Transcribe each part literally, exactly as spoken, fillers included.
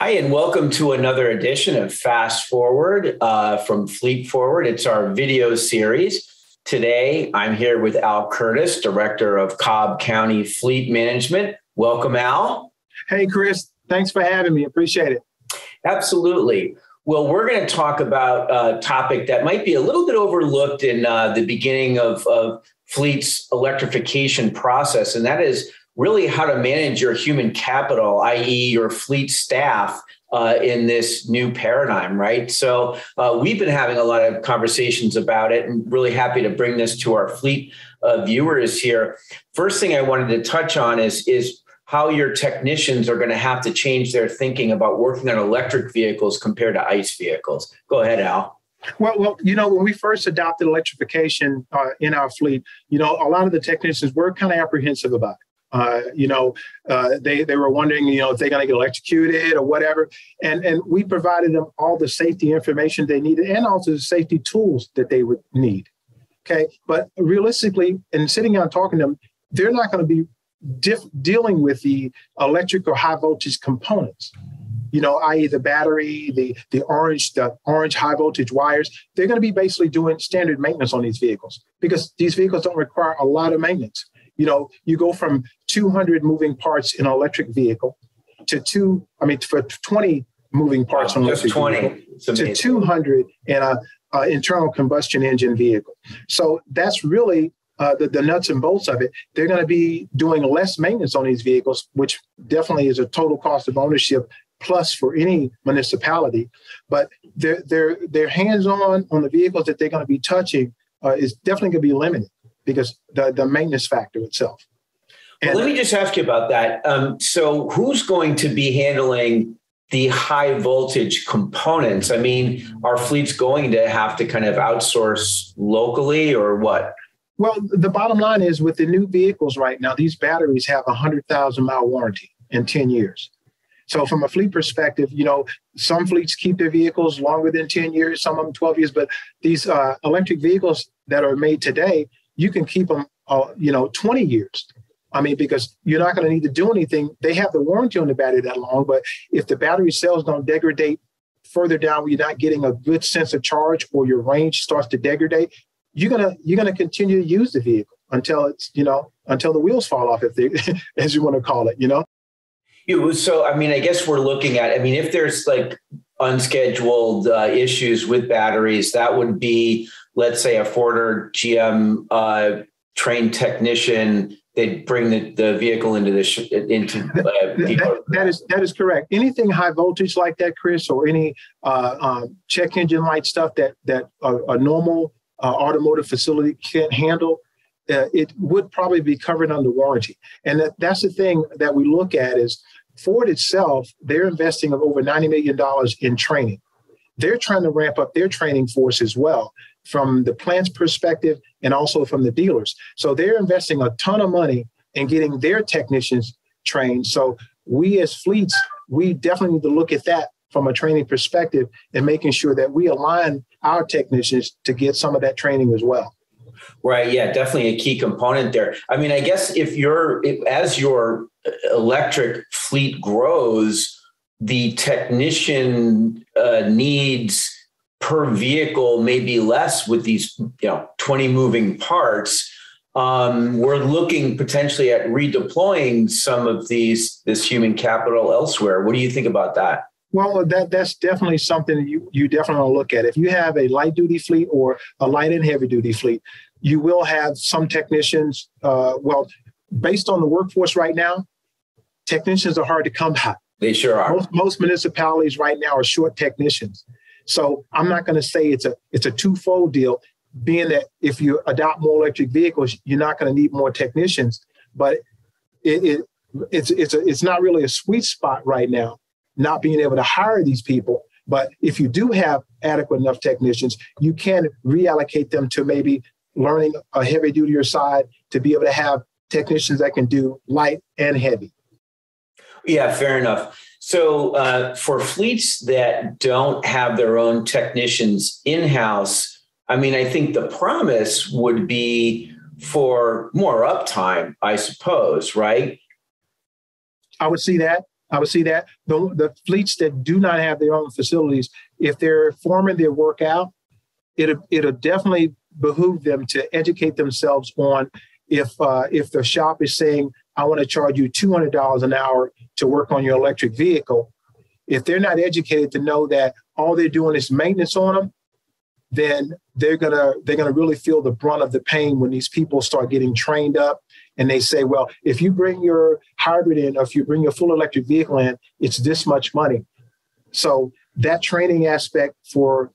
Hi, and welcome to another edition of Fast Forward uh, from Fleet Forward. It's our video series. Today, I'm here with Al Curtis, Director of Cobb County Fleet Management. Welcome, Al. Hey, Chris. Thanks for having me. Appreciate it. Absolutely. Well, we're going to talk about a topic that might be a little bit overlooked in uh, the beginning of, of Fleet's electrification process, and that is really how to manage your human capital, that is your fleet staff, uh, in this new paradigm, right? So uh, we've been having a lot of conversations about it and really happy to bring this to our fleet uh, viewers here. First thing I wanted to touch on is, is how your technicians are going to have to change their thinking about working on electric vehicles compared to ICE vehicles. Go ahead, Al. Well, well, you know, when we first adopted electrification uh, in our fleet, you know, a lot of the technicians were kind of apprehensive about it. Uh, you know, uh, they they were wondering, you know, if they're going to get electrocuted or whatever. And and we provided them all the safety information they needed and also the safety tools that they would need. OK, but realistically, and sitting down and talking to them, they're not going to be diff- dealing with the electric or high voltage components, you know, that is the battery, the the orange, the orange high voltage wires. They're going to be basically doing standard maintenance on these vehicles because these vehicles don't require a lot of maintenance. You know, you go from two hundred moving parts in an electric vehicle to two, I mean, for twenty moving parts wow, on an just electric vehicle to two hundred in a, a internal combustion engine vehicle. So that's really uh, the, the nuts and bolts of it. They're going to be doing less maintenance on these vehicles, which definitely is a total cost of ownership plus for any municipality. But their their their hands-on on the vehicles that they're going to be touching uh, is definitely going to be limited, because the, the maintenance factor itself. And well, let me just ask you about that. Um, so who's going to be handling the high voltage components? I mean, are fleets going to have to kind of outsource locally or what? Well, the bottom line is with the new vehicles right now, these batteries have a one hundred thousand mile warranty in ten years. So from a fleet perspective, you know, some fleets keep their vehicles longer than ten years, some of them twelve years, but these uh, electric vehicles that are made today, you can keep them, uh, you know, twenty years. I mean, because you're not going to need to do anything. They have the warranty on the battery that long, but if the battery cells don't degrade further down, where you're not getting a good sense of charge or your range starts to degrade, you're gonna you're gonna continue to use the vehicle until it's, you know, until the wheels fall off, if they, as you want to call it, you know. So, I mean, I guess we're looking at, I mean, if there's like unscheduled uh, issues with batteries, that would be, let's say, a Ford or G M uh, trained technician. They'd bring the, the vehicle into the sh- into. Uh, that, that is that is correct. Anything high voltage like that, Chris, or any uh, um, check engine light stuff that that a, a normal uh, automotive facility can't handle, uh, it would probably be covered under warranty. And that, that's the thing that we look at is Ford itself. They're investing of over ninety million dollars in training. They're trying to ramp up their training force as well, from the plant's perspective and also from the dealers. So they're investing a ton of money in getting their technicians trained. So we as fleets, we definitely need to look at that from a training perspective and making sure that we align our technicians to get some of that training as well. Right. Yeah, definitely a key component there. I mean, I guess if you're, if, as your electric fleet grows, the technician uh, needs per vehicle may be less with these, you know, twenty moving parts. Um, we're looking potentially at redeploying some of these, this human capital elsewhere. What do you think about that? Well, that that's definitely something you, you definitely want to look at. If you have a light duty fleet or a light and heavy duty fleet, you will have some technicians. Uh, well, based on the workforce right now, technicians are hard to come by. They sure are. Most, most municipalities right now are short technicians. So I'm not going to say it's a it's a twofold deal, being that if you adopt more electric vehicles, you're not going to need more technicians. But it, it it's it's a, it's not really a sweet spot right now, not being able to hire these people. But if you do have adequate enough technicians, you can reallocate them to maybe learning a heavy duty side to be able to have technicians that can do light and heavy. Yeah, fair enough. So uh, for fleets that don't have their own technicians in-house, I mean, I think the promise would be for more uptime, I suppose, right? I would see that. I would see that. The, the fleets that do not have their own facilities, if they're forming their work out, it'll, it'll definitely behoove them to educate themselves on if uh, if the shop is saying, I want to charge you two hundred dollars an hour to work on your electric vehicle. If they're not educated to know that all they're doing is maintenance on them, then they're gonna they're gonna really feel the brunt of the pain when these people start getting trained up and they say, well, if you bring your hybrid in, or if you bring your full electric vehicle in, it's this much money. So that training aspect for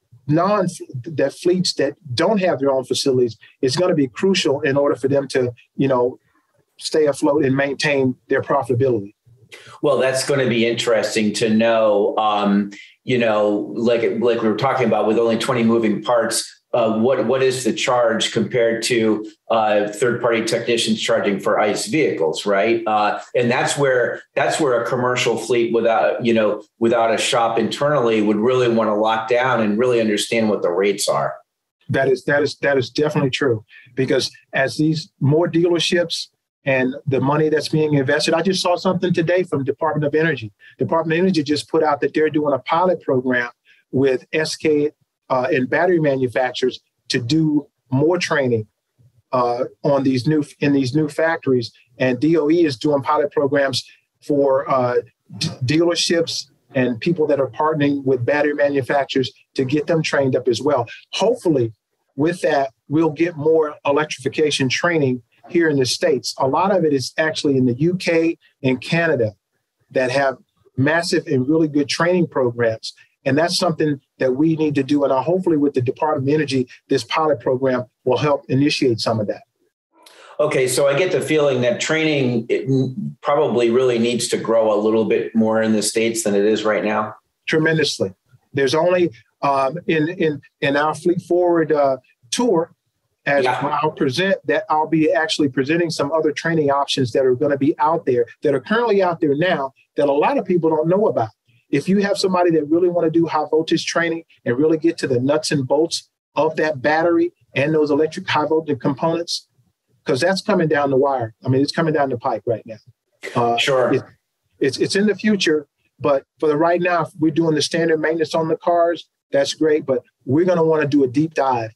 non that fleets that don't have their own facilities is going to be crucial in order for them to, you know, stay afloat and maintain their profitability. Well, that's going to be interesting to know. Um, you know, like like we were talking about, with only twenty moving parts, uh, what what is the charge compared to uh, third-party technicians charging for ICE vehicles, right? Uh, and that's where that's where a commercial fleet without you know without a shop internally would really want to lock down and really understand what the rates are. That is that is that is definitely true, because as these more dealerships and the money that's being invested. I just saw something today from Department of Energy. Department of Energy just put out that they're doing a pilot program with S K uh, and battery manufacturers to do more training uh, on these new in these new factories. And D O E is doing pilot programs for uh, d- dealerships and people that are partnering with battery manufacturers to get them trained up as well. Hopefully, with that, we'll get more electrification training here in the States. A lot of it is actually in the U K and Canada that have massive and really good training programs. And that's something that we need to do. And hopefully with the Department of Energy, this pilot program will help initiate some of that. Okay, so I get the feeling that training it probably really needs to grow a little bit more in the States than it is right now. Tremendously. There's only um, in, in, in our Fleet Forward uh, tour, as yeah. I'll present that, I'll be actually presenting some other training options that are going to be out there, that are currently out there now, that a lot of people don't know about. If you have somebody that really want to do high voltage training and really get to the nuts and bolts of that battery and those electric high voltage components, because that's coming down the wire. I mean, it's coming down the pipe right now. Uh, sure. It, it's, it's in the future, but for the right now, if we're doing the standard maintenance on the cars, that's great, but we're going to want to do a deep dive.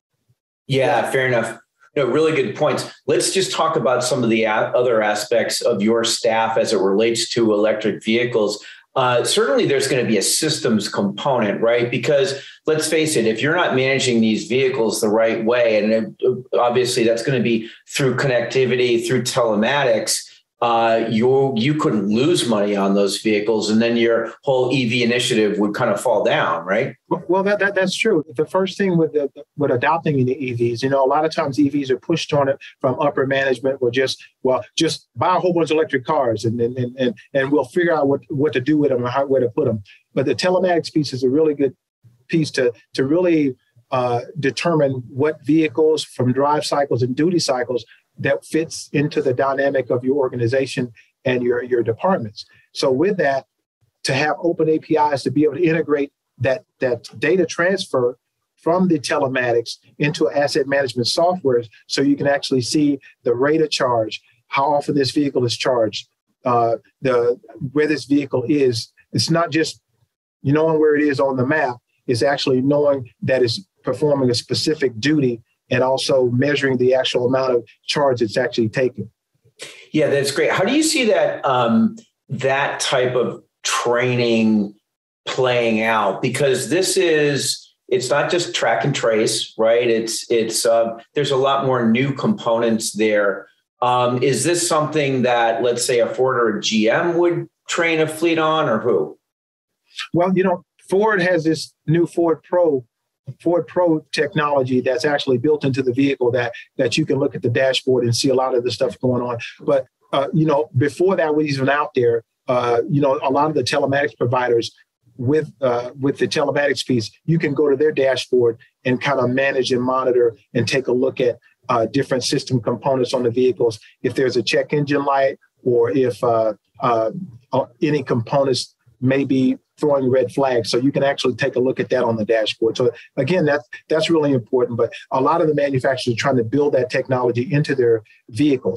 Yeah, fair enough. No, really good points. Let's just talk about some of the a- other aspects of your staff as it relates to electric vehicles. Uh, certainly, there's going to be a systems component, right? Because let's face it, if you're not managing these vehicles the right way, and it, obviously that's going to be through connectivity, through telematics, uh, you you could lose money on those vehicles, and then your whole E V initiative would kind of fall down, right? Well, that, that that's true. The first thing with the, with adopting the E Vs, you know, a lot of times E Vs are pushed on it from upper management, or just well, just buy a whole bunch of electric cars, and and and and we'll figure out what what to do with them and how where to put them. But the telematics piece is a really good piece to to really uh, determine what vehicles from drive cycles and duty cycles that fits into the dynamic of your organization and your, your departments. So with that, to have open A P Is to be able to integrate that, that data transfer from the telematics into asset management softwares, so you can actually see the rate of charge, how often this vehicle is charged, uh, the where this vehicle is. It's not just you knowing where it is on the map, it's actually knowing that it's performing a specific duty and also measuring the actual amount of charge it's actually taking. Yeah, that's great. How do you see that um, that type of training playing out? Because this is, it's not just track and trace, right? It's, it's uh, there's a lot more new components there. Um, is this something that, let's say, a Ford or a G M would train a fleet on, or who? Well, you know, Ford has this new Ford Pro Ford Pro technology that's actually built into the vehicle that that you can look at the dashboard and see a lot of the stuff going on. But, uh, you know, before that was even out there, uh, you know, a lot of the telematics providers with uh, with the telematics piece, you can go to their dashboard and kind of manage and monitor and take a look at uh, different system components on the vehicles. If there's a check engine light, or if uh, uh, any components may be throwing red flags. So you can actually take a look at that on the dashboard. So again, that's, that's really important. But a lot of the manufacturers are trying to build that technology into their vehicles.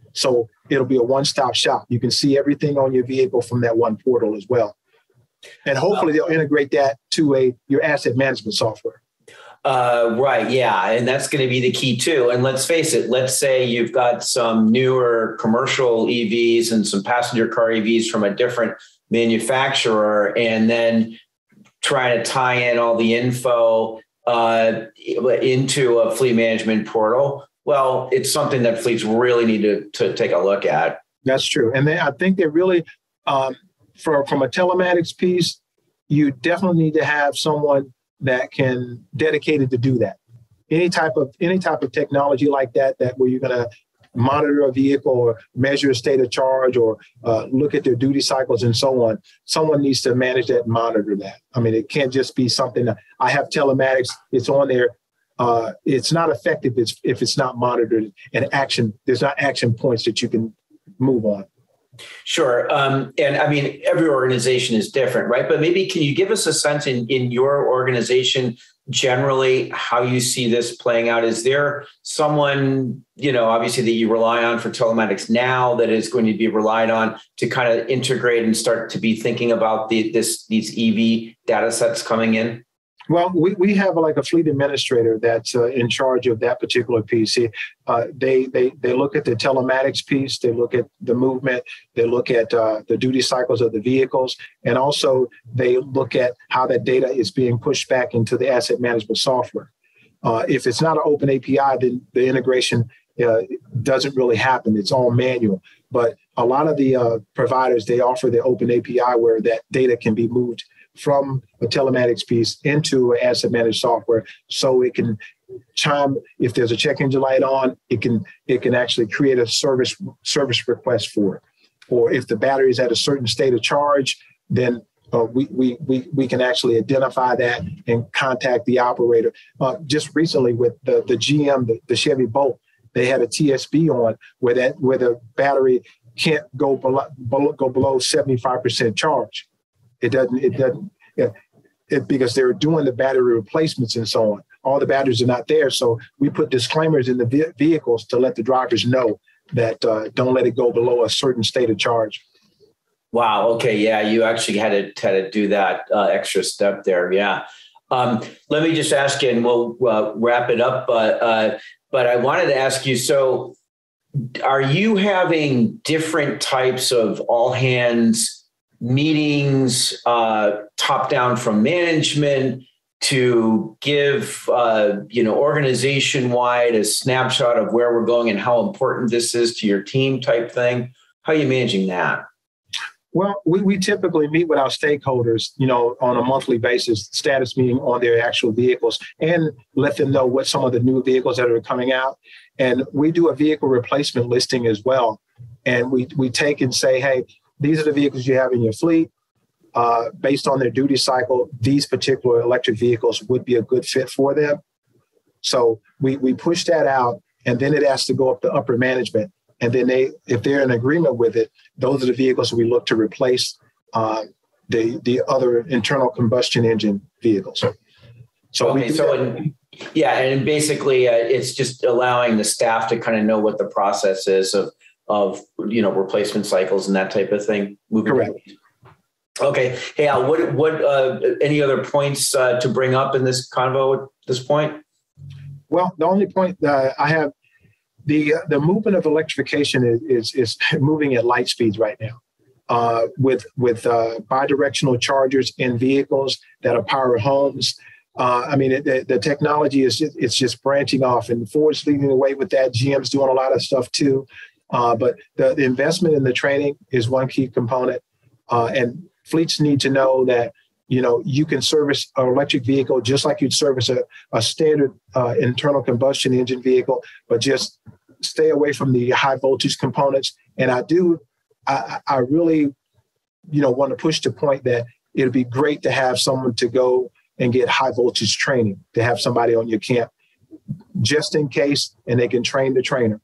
So it'll be a one-stop shop. You can see everything on your vehicle from that one portal as well. And hopefully they'll integrate that to a your asset management software. Uh, right. Yeah. And that's going to be the key too. And let's face it, let's say you've got some newer commercial E Vs and some passenger car E Vs from a different manufacturer, and then trying to tie in all the info uh, into a fleet management portal. Well, it's something that fleets really need to, to take a look at. That's true. And they, I think they really, um, for, from a telematics piece, you definitely need to have someone that can dedicated to do that. Any type of any type of technology like that, that where you're going to monitor a vehicle or measure a state of charge or uh, look at their duty cycles and so on. Someone needs to manage that and monitor that. I mean, it can't just be something that I have telematics, it's on there. Uh, it's not effective if, if it's not monitored and action. There's not action points that you can move on. Sure. Um, and I mean, every organization is different, right? But maybe can you give us a sense in, in your organization, generally, how you see this playing out? Is there someone, you know, obviously that you rely on for telematics now that is going to be relied on to kind of integrate and start to be thinking about the, this, these E V data sets coming in? Well, we, we have like a fleet administrator that's uh, in charge of that particular piece. Uh, they they they look at the telematics piece, they look at the movement, they look at uh, the duty cycles of the vehicles, and also they look at how that data is being pushed back into the asset management software. Uh, if it's not an open A P I, then the integration uh, doesn't really happen. It's all manual. But a lot of the uh, providers, they offer the open A P I where that data can be moved from a telematics piece into an asset managed software, so it can chime. If there's a check engine light on, it can it can actually create a service service request for it. Or if the battery is at a certain state of charge, then uh, we, we we we can actually identify that and contact the operator. Uh, just recently with the the G M, the, the Chevy Bolt, they had a T S B on where that where the battery can't go below, below go below seventy-five percent charge. It doesn't, it doesn't, it, it, because they're doing the battery replacements and so on. All the batteries are not there. So we put disclaimers in the ve- vehicles to let the drivers know that uh, don't let it go below a certain state of charge. Wow. Okay. Yeah. You actually had to, had to do that uh, extra step there. Yeah. Um, let me just ask you, and we'll uh, wrap it up. But, uh, but I wanted to ask you, so are you having different types of all hands meetings, uh, top down from management to give, uh, you know, organization wide a snapshot of where we're going and how important this is to your team type thing? How are you managing that? Well, we, we typically meet with our stakeholders, you know, on a monthly basis, status meeting on their actual vehicles, and let them know what some of the new vehicles that are coming out. And we do a vehicle replacement listing as well. And we, we take and say, hey, these are the vehicles you have in your fleet. Uh, based on their duty cycle, these particular electric vehicles would be a good fit for them. So we, we push that out, and then it has to go up to upper management. And then they, if they're in agreement with it, those are the vehicles we look to replace uh, the the other internal combustion engine vehicles. So okay, we so in, yeah, and basically uh, it's just allowing the staff to kind of know what the process is of of you know replacement cycles and that type of thing. Moving Correct. Forward. Okay. Hey, Al, what what uh, any other points uh, to bring up in this convo at this point? Well, the only point uh, I have. The the movement of electrification is, is, is moving at light speeds right now, uh, with with uh, bidirectional chargers in vehicles that are power homes. Uh, I mean, it, the, the technology is just, it's just branching off, and Ford's leading the way with that. G M's doing a lot of stuff too, uh, but the, the investment in the training is one key component, uh, and fleets need to know that. You know, you can service an electric vehicle just like you'd service a, a standard uh, internal combustion engine vehicle, but just stay away from the high voltage components. And I do, I, I really, you know, want to push the point that it'd be great to have someone to go and get high voltage training, to have somebody on your camp just in case, and they can train the trainer.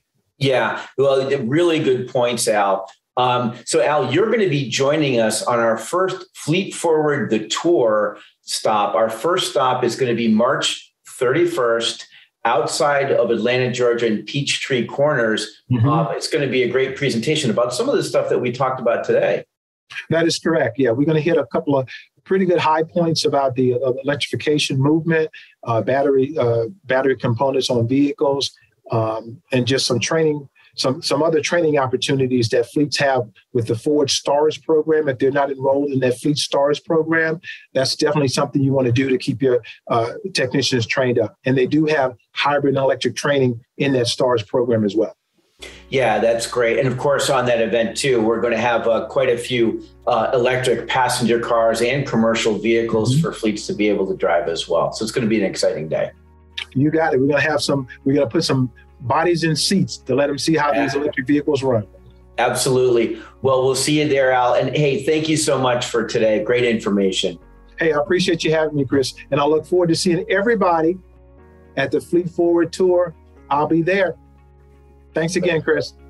Yeah, well, really good points, Al. Um, so, Al, you're going to be joining us on our first Fleet Forward the Tour stop. Our first stop is going to be March thirty-first outside of Atlanta, Georgia, in Peachtree Corners. Mm-hmm. Um, it's going to be a great presentation about some of the stuff that we talked about today. That is correct. Yeah, we're going to hit a couple of pretty good high points about the uh, electrification movement, uh, battery uh, battery components on vehicles, um, and just some training, some some other training opportunities that fleets have with the Ford STARS program. If they're not enrolled in that Fleet STARS program, that's definitely something you want to do to keep your uh, technicians trained up. And they do have hybrid and electric training in that STARS program as well. Yeah, that's great. And of course, on that event, too, we're going to have uh, quite a few uh, electric passenger cars and commercial vehicles mm-hmm. for fleets to be able to drive as well. So it's going to be an exciting day. You got it. We're going to have some, we're going to put some bodies in seats to let them see how yeah. these electric vehicles run. Absolutely. Well, we'll see you there, Al. And hey, thank you so much for today. Great information. Hey, I appreciate you having me, Chris. And I look forward to seeing everybody at the Fleet Forward Tour. I'll be there. Thanks again, Chris.